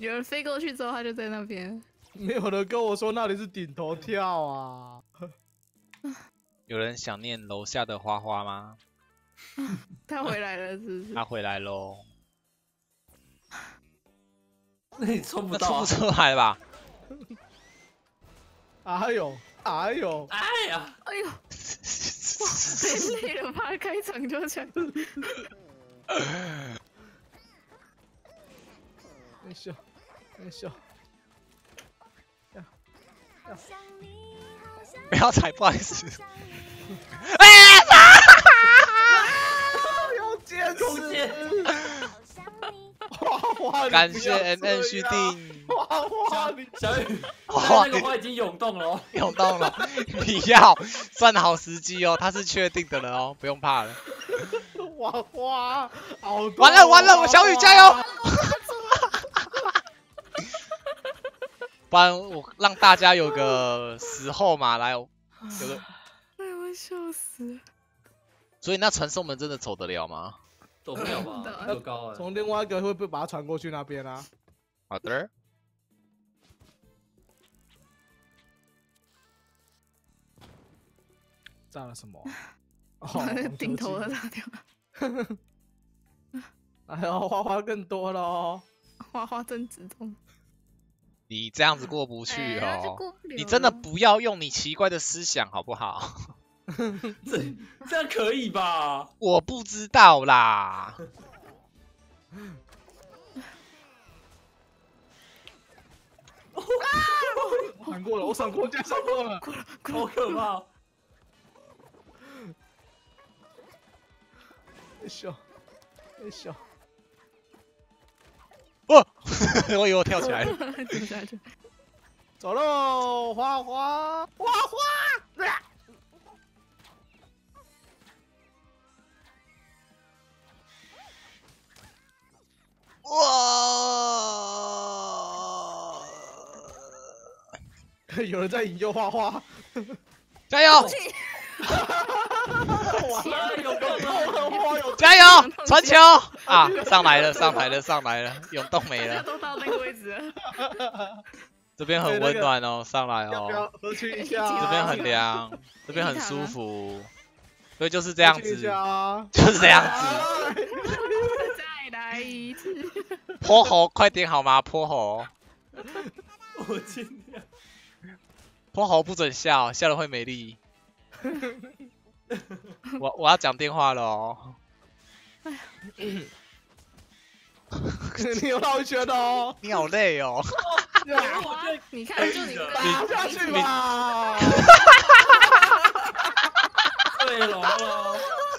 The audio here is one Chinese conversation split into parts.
有人飞过去之后，他就在那边。 没有人跟我说那里是顶头跳啊。 有人想念楼下的花花吗？ 他回来了，是不是？ 他回来喽。 那你冲不那到、 冲不出来吧？ 哎呦，哎呦， 哎呀， 哎呦，哇，太累了吧？开场就这样。 哎咻，哎咻， 不要踩，不好意思。 要坚空间持。花花， 感谢 NN 续订。 花花，你小雨， 哇那个花已经涌动了哦。 涌动了，你要算好时机哦，他是确定的了哦，不用怕了。 花花，好多完了完了，我小雨加油！不然我让大家有个时候嘛，来，有个。 哎，我笑死了。 所以那传送门真的走得了吗？ 走不了吧？有高哎。 从另外一个会不会把它传过去那边啊？ 好的。 炸了什么？哦， 顶头的炸掉。 哎呦，花花更多了哦。 花花真直中。 你这样子过不去哎哦， 过不了你真的不要用你奇怪的思想好不好？ 这样可以吧？ 我不知道啦。 我闪过了，我闪过，竟然闪过了， 好可怕！ 哎咻，哎咻， 哦，我以为我跳起来了。 走下去。 走喽，花花，花花， 哇！ 有人在引诱花花， 加油！ 有够了！ 花有加油！传球啊！上来了，上来了，上来了，涌动没大家了。 都到那个位置了。 这边很温暖哦，上来要不要哦。 合群一下？ 这边很凉，这边很舒服，所以就是这样子， 啊， 就是这样子。 再来一次。 泼猴，快点好吗？泼猴， 我尽量。 泼猴不准笑，笑了会没力。我要讲电话了哦。 你有绕一圈哦， 你好累哦。 你看，就你打下去吧。 对了，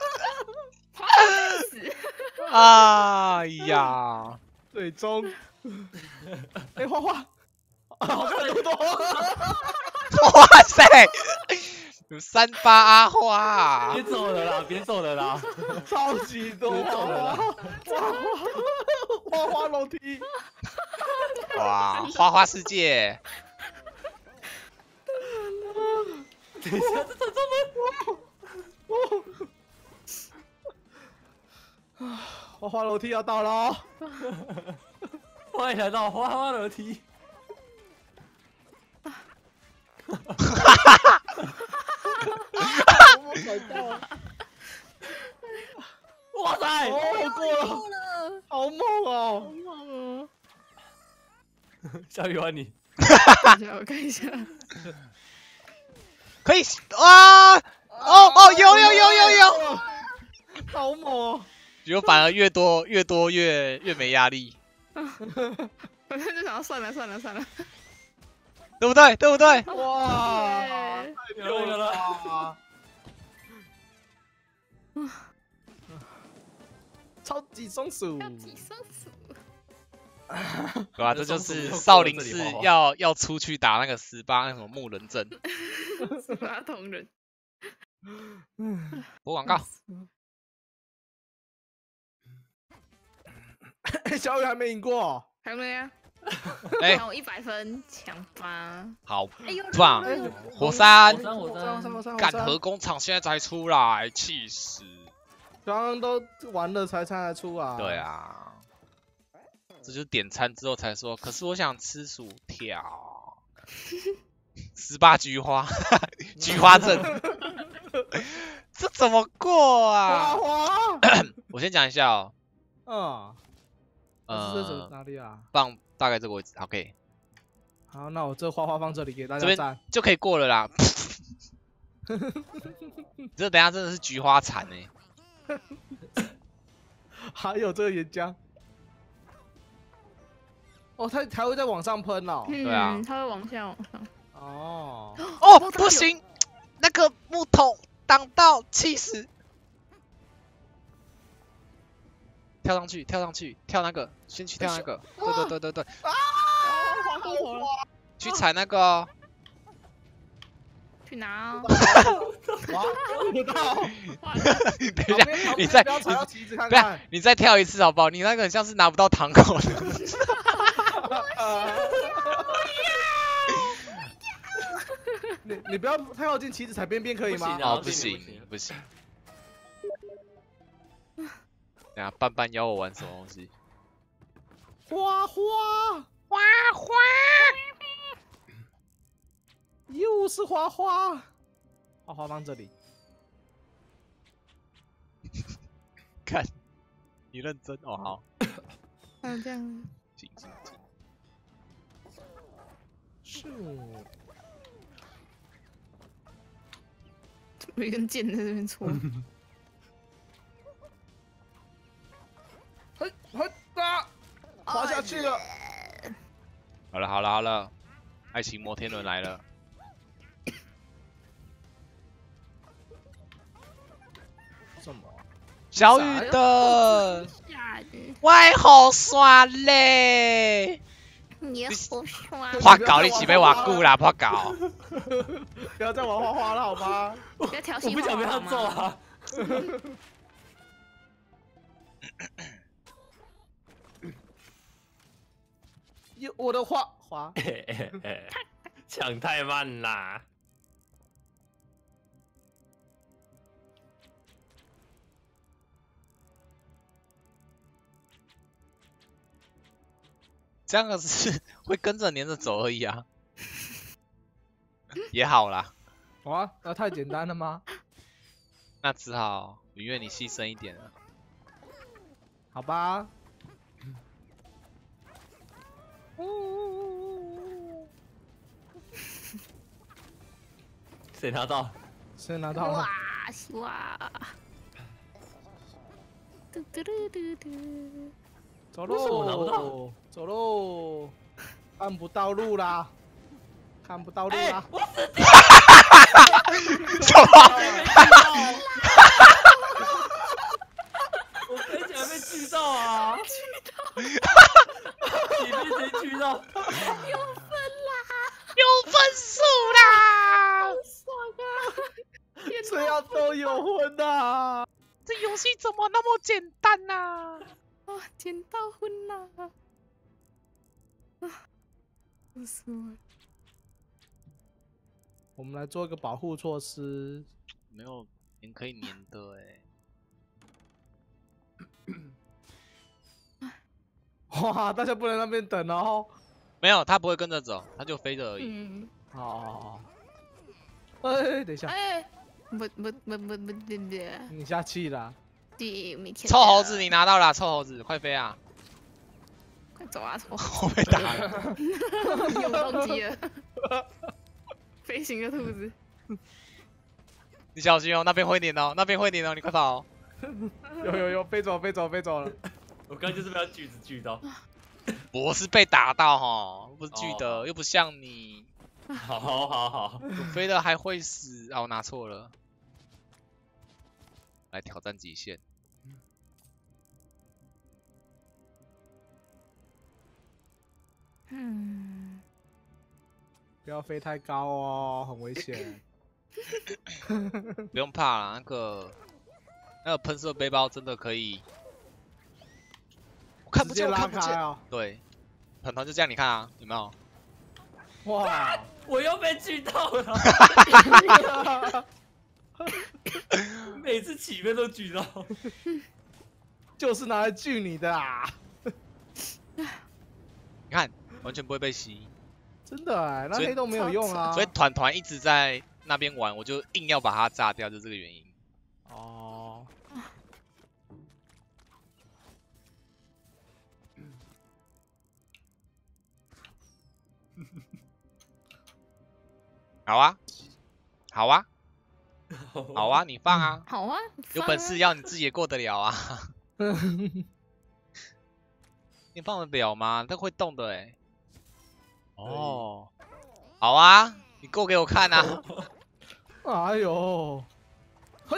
哎呀， 最终，哎，花花，好像多多， 哇塞，有38阿花啊别！走了啦，别走了啦！ 超级多， 别走了啦！ 花花楼梯， 哇，花花世界， 等一下，这传送门，花花楼梯要到了哦。 欢迎来到花花楼梯。 我踩到了， 哇塞！ 哦，过了， 了， 好猛哦！ 好猛小雨欢你。 哦！我看一下， 可以啊！哦，有， 好猛哦！ 结果反而越多越没压力， 反正就想要算了， 对不对？对不对？ 哇， 耶有了！ 超级松鼠， 要几松鼠？ 对吧？这就是少林寺要出去打那个18那什么木人阵。 是马桶人。 播广告。 小雨还没赢过， 还没啊？ 哎， 让我100分，强吧！ 好哎呦， 棒！ 哎火山火山， 干核工厂现在才出来，气死！ 刚刚都完了才出来。 对啊， 这就是点餐之后才说，可是我想吃薯条。18菊花，菊花症，这怎么过啊？ 花， 我先讲一下哦。 这是哪里啊？ 放大概这个位置 ，OK。 好，那我这花花放这里给大这边家赞。 就可以过了啦。这等下真的是菊花惨哎。 还有这个岩浆。哦，它还会再往上喷哦。 对啊它会往下往上。 哦， 哦，不行，那个木桶挡到，气死！跳上去，跳上去，跳那个，先去跳那个。对。 滑过头了。 去踩那个哦。 去拿哦。 哇，不到。 等一下，你再不要踩到旗子看不要看。 你再跳一次好不好？你那个很像是拿不到糖果的。 你不要太靠近旗子踩边边可以吗？ 哦，不行。等下半半邀我玩什么东西？ 花，又是花花放这里。 看，你认真哦，好。 这样。 行。 是。 有一根剑在这边戳。 滑下去了。 好了，爱情摩天轮来了。 什么？ 小雨的外好刷嘞！ 你好刷。 破搞你起被瓦固啦，破搞！ 不要再玩花花了好吗？ 不要挑衅我不想被他揍啊！ 我的花， 抢太慢啦！ 这样是会跟着黏着走而已啊，也好啦。 哇，那太简单了吗？ 那只好允愿你牺牲一点了。 好吧。 谁拿到？ 谁拿到了？ 哇！ 走为什么拿不到喽，走喽！看不到路啦，看不到路啦！ 我死定什么？ 我飞起来被锯到啊！你被谁锯到？ 有分数啦！ 爽啊！ 谁要都有混呐！ 这游戏怎么那么简单呐？ 啊，捡到婚啦！不是我。 我们来做一个保护措施。 没有人可以粘的哇，大家不能那边等哦。 没有，他不会跟着走，他就飞着而已。 好。哎，等一下。 哎，不， 你下气啦。 对，没钱。 臭猴子，你拿到了，臭猴子，快飞啊！ 快走啊，臭！ 我被打了。 有动机了。飞行的兔子。 你小心哦，那边会粘哦，你快跑哦！ 有，飞走了。 我刚就是被他锯子锯到。 我是被打到哈，不是锯的，又不像你。 好， 我飞了还会死啊！我拿错了。来挑战极限。 不要飞太高哦，很危险。 不用怕啦，那个喷射背包真的可以。我看不见， 直接拉开哦。 对，团团就这样，你看啊，有没有？ 哇！ 我又被锯到了。每次起飞都锯到。 就是拿来锯你的啊！ 看完全不会被吸， 真的哎，那所以黑洞没有用啊。 所以团一直在那边玩，我就硬要把它炸掉，就这个原因。 哦， 好啊，好啊，好啊，你放啊， 好啊， 有本事要你自己也过得了啊。你放得了吗？那会动的哎。哦，好啊，你过给我看啊。 哎呦，嘿，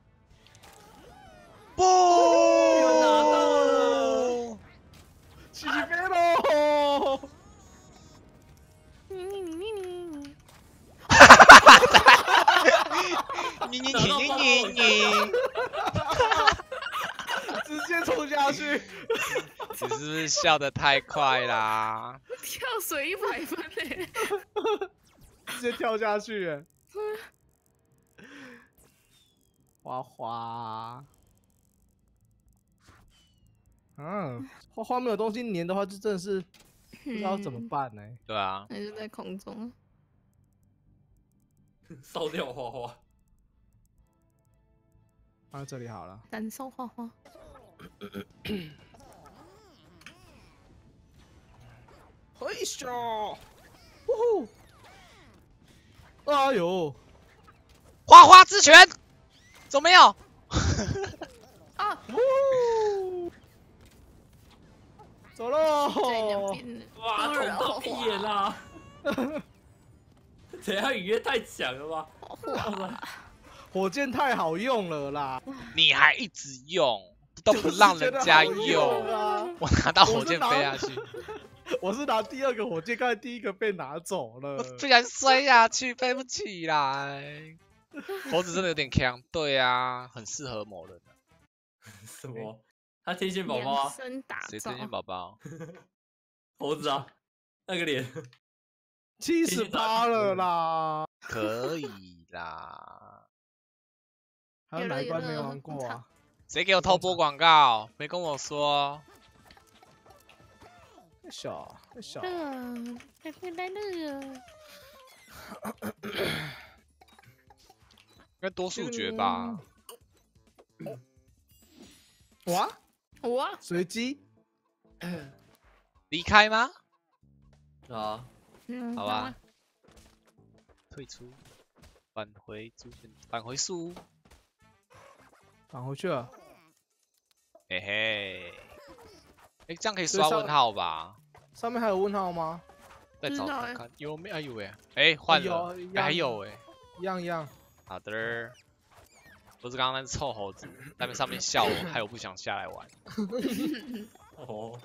不， 又拿到了， 起飞喽！ 你， 直接冲下去， 你是不是笑得太快啦？ 跳水100分嘞！ 直接跳下去，哎，花花，花花没有东西粘的话，就真的是不知道怎么办呢。 对啊， 那就在空中。 烧掉花花。 放在这里好了。 燃烧花花。 嘿咻，呜呼！哎呦， 花花之拳，怎么没有？ 啊！ 呜！走喽！ 在两边。 哇，捅到屁眼啦！怎样？雨夜太强了吧？ 火箭太好用了啦， 你还一直用，都不让人家就是觉得好用。 啊！ 我拿到火箭飞下去， 我是拿第2个火箭，刚才第1个被拿走了。 我居然摔下去，飞不起来。猴子真的有点强，对啊，很适合某人。 什么？他天线宝宝啊？ 身打造谁天线宝宝？ 猴子啊？那个脸 78了啦！ 可以啦。 还有哪一关没玩过啊？ 谁给我偷播广告？没跟我说。 太小，太小。 该回来了。 应该多数决吧？ 哇， 哇！ 随机。 离开吗？ 啊， 好吧。退出，返回主选，返回树屋。 返回去了。 嘿嘿。哎，这样可以刷问号吧？ 上面还有问号吗？ 再找看看有没有？有哎，换了，还有哎， 一样。 好的。不是刚刚那只臭猴子在上面笑我，害我不想下来玩。 哦，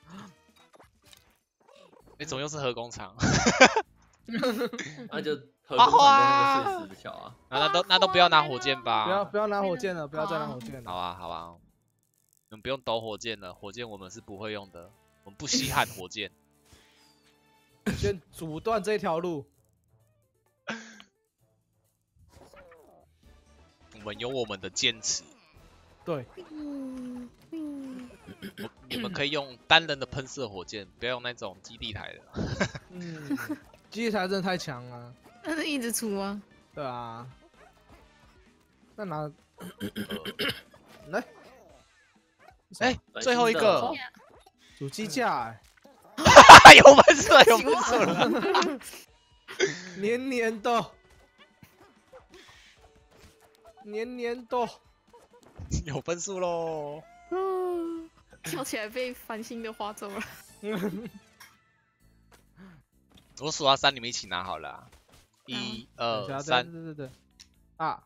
哎，怎么又是核工厂？ 那就和工厂跟那个碎石的桥啊。 那都不要拿火箭吧？ 不要拿火箭了，不要再拿火箭了。 好啊，你们不用抖火箭了，火箭我们是不会用的，我们不稀罕火箭。 先阻断这条路。 我们有我们的坚持。 对。 你们可以用单人的喷射火箭，不要用那种基地台的。 基地台真的太强了。 那是一直出啊。 对啊。那拿来。 哎，最后一个主机架。 有分数了，有分数了。 黏黏的。黏黏的。 有分数喽。 跳起来被繁星的划走了。 我数到3，你们一起拿好了。1、2、3。 对。啊。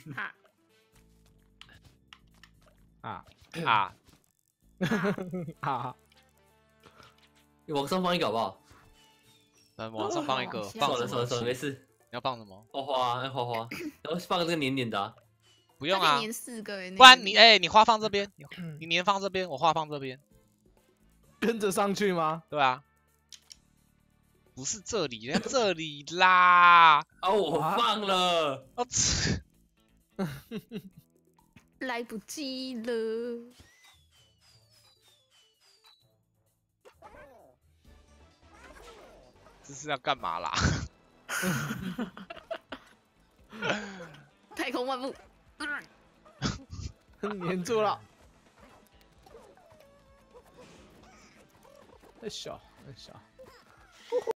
你往上放一个好不好？ 往上放一个，放什么？ 算了，没事。 你要放什么？ 花花，然后放这个黏黏的啊。 不用啊， 粘4个， 不然你花放这边，你粘放这边，我花放这边， 跟着上去吗？ 对啊，不是这里，这里啦。 啊，我放了。 来不及了。 这是要干嘛啦？ 太空漫步， 黏住了。太小，太小。